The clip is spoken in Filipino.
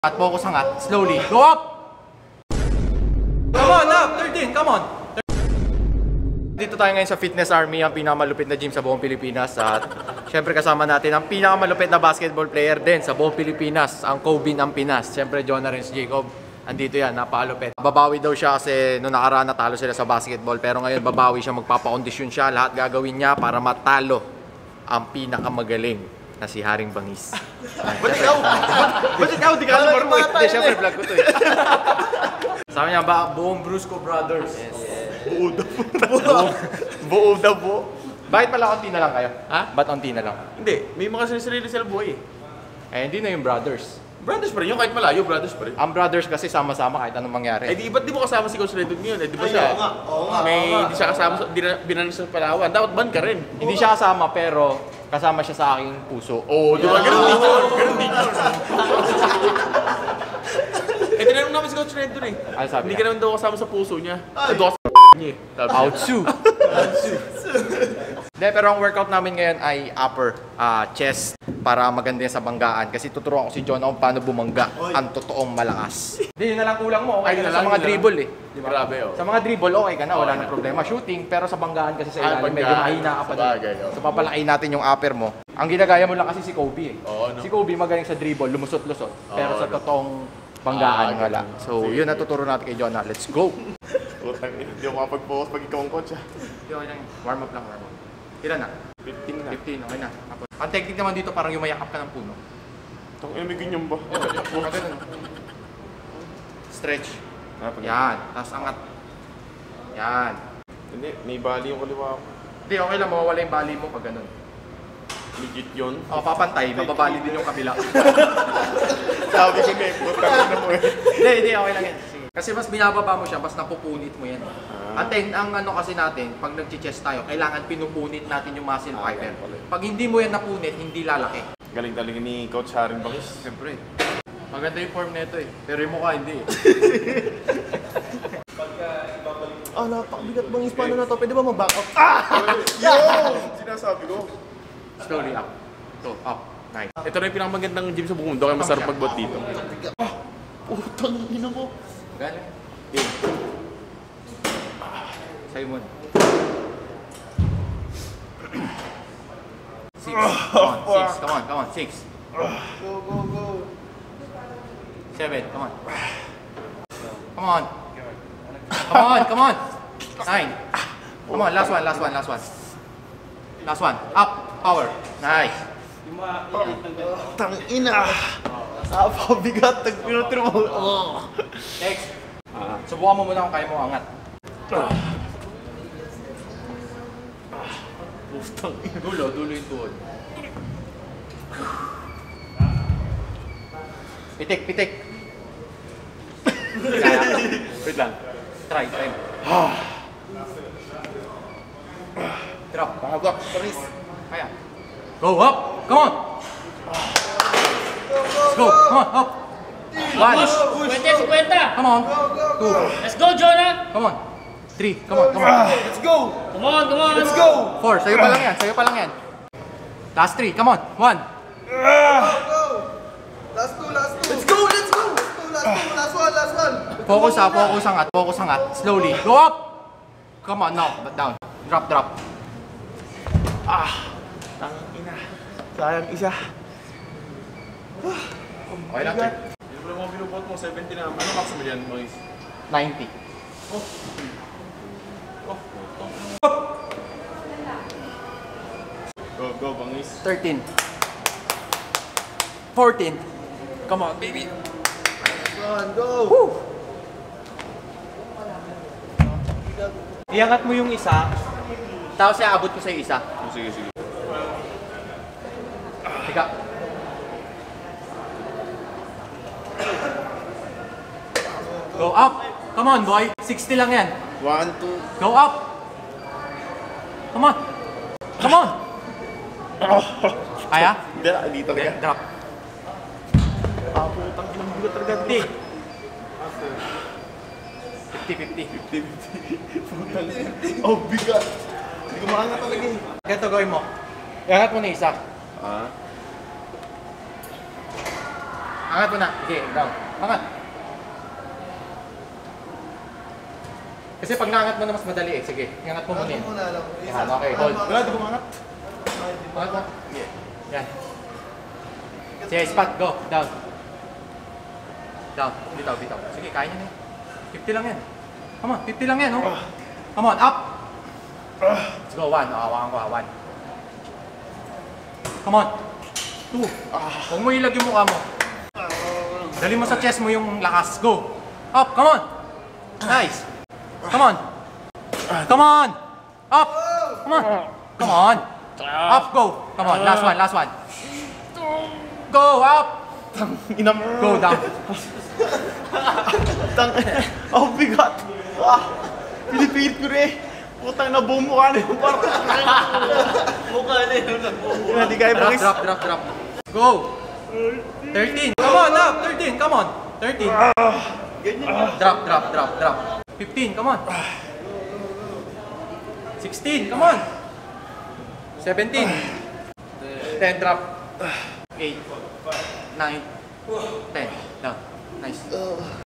At focus angat, slowly. Go up! Come on, up! 13, come on! Dito tayo ngayon sa Fitness Army, ang pinakamalupit na gym sa buong Pilipinas. At syempre kasama natin ang pinakamalupit na basketball player din sa buong Pilipinas, ang Kobe ng Pinas. Syempre, John Arens Jacob. Andito yan, napakalupit. Babawi daw siya kasi noong nakaraan natalo sila sa basketball. Pero ngayon babawi siya, magpapakondisyon siya. Lahat gagawin niya para matalo ang pinakamagaling na si Haring Bangis. Ba't ikaw? Ba't ikaw? Di ka alam mo ito. Hindi, syempre vlog ko to eh. Sabi niya ba, buong Brusco Brothers. Yes. Buo daw po. Bakit pala onti na lang kayo? Ha? Ba't onti na lang? Hindi, may mga sarili sila buhay eh. Eh, hindi na yung brothers. Brothers pa rin, yung kahit malayo, brothers pa rin. Ang brothers kasi sama-sama kahit anong mangyari. Eh di, ba't di mo kasama si Coach Redwood ngayon? Eh di ba Ay, siya? oo nga. Di siya kasama, binanis sa Palawan. Dapat ban ka rin. Hindi siya kasama pero kasama siya sa aking puso. Oo, di ba? Ganun din yun. Ganun din yun. Eh, tinanong namin si Coach Redwood eh. Ano sabi Hindi niya? ka naman daw kasama sa puso niya. Ito ka sa niya eh. Outsu! Hindi, pero ang workout namin ngayon ay upper, chest, para maganda yan sa banggaan. Kasi tuturuan ko si John kung paano bumangga ang totoong malakas. Hindi, yun na lang kulang mo. Okay ka na sa mga dribble eh. Di ba? Grabe oh. Sa mga dribble, okay ka na. Wala nang problema. Shooting, pero sa banggaan kasi sa ilalim, medyo banggaan. mahina ka pa din. Sabagay, oh. So papalakihin natin yung upper mo. Ang ginagaya mo lang kasi si Kobe eh. Oo, no? Si Kobe magaling sa dribble, lumusot-lusot. Pero sa totoong banggaan, wala. So yun ang tuturo natin kay John na. Let's go! Hindi ako makapag-focus pag ikaw ang coach ah. Warm up lang, warm up. Ilan na? 15 na. 15, okay na. Ang technique naman dito parang yumayakap ka ng puno. Itong may ganyan ba? Ganun. Stretch. Yan. Tapos angat. Yan. Hindi, may bali yung kaliwa ko. Hindi, okay lang. Mawawala yung bali mo pag ganun. Legit yun. O, papantay. Mababali din yung kabila. Sabi ko na eh, putang na mo eh. Hindi, okay lang yan. Sige. Kasi mas binababa mo siya, mas napupunit mo yan. Ang ano kasi natin, pag nag-chest tayo, kailangan pinupunit natin yung muscle fiber. Pag hindi mo yan napunit, hindi lalaki. Galing talaga ni Coach Haring Bangis. Siyempre. Maganda yung form nito eh. Pero yung mukha hindi eh. Napakabigat bangis. Paano na to? Pwede ba mag-back up? Yo! Sinasabi ko. Slowly up. So, up. Nice. Ito na yung pinakamagandang gym sa buong mundo, kaya masarap magbot dito. Putang ina mo. Galing. Sa'yo mo. 6. Come on, 6. Go, go, go. 7, come on. Come on. Come on. 9. Come on, last one. Last one. Up, power. Nice. Tang ina. Napakabigat. Nagpinuturo mo. Next. Subukan mo muna kung kaya mo angat. Dulo yung tuhod. Pitik. Kaya. Wait lang. Try. Drop. Pagak. Paris. Kaya. Go up. Come on. Let's go. Come on, up. 1. 50. Come on. 2. Let's go, Jonah. Come on. 3. Come on. Let's go. Come on. Let's go. 4. Sa'yo pa lang yan. Last 3. Come on. 1. Go. Last two. Let's go. Last one. Focus angat. Slowly. Go up. Come on, now. Down. Drop. Tang ina. Sayang isa. Okay lang, sir. Yung pala mga binubot mo, 70 na. Ano max mo dyan, Bangis? 90. Go, Bangis. 13. 14. Come on, baby. Run, go. Iangat mo yung isa. Tapos iaabot ko sa isa. Sige. Tika. Go up. Come on, boy. 60 lang yan. 1, 2. Go up. Come on. Kaya? Dito talaga. Drop. Putang ina mo bigat talaga. 50. Oh, bigat. Hindi ko maangat talaga eh. Ganito gawin mo. Iangat mo na isa. Angat mo na. Sige, down. Angat. Kasi pag naangat mo na mas madali eh. Sige, angat mo muna yan. Yan, okay, hold. Wala, di ko mangat. Angat mo. Yan. Sige, spot, go. Down. Down. Bitaw, bitaw. Sige, kaya niya na yan. 50 lang yan. Come on, 50 lang yan, oh. Come on, up. Let's go, 1. Hawakan ko, 1. Come on. 2. Huwag mo ilag yung mukha mo. Dali mo sa chest mo yung lakas. Go. Up, come on. Nice. Come on. Come on. Up. Come on. Come on. Up, go. Come on, last one, last one. Go, up. Inam. Go, down. Tang. Oh, bigat. Pinipilit ko rin. Putang na buong mukha na yung parang. Mukha na yung nagbubuha. Hindi kaya Drop, pagis. drop, drop, drop. Go. 13. Come on, up. 13. Come on. 13. Drop, drop, drop, drop. 15. Come on. 16. Come on. 17. 10. Drop. 8. 9. 10. Down. Nice.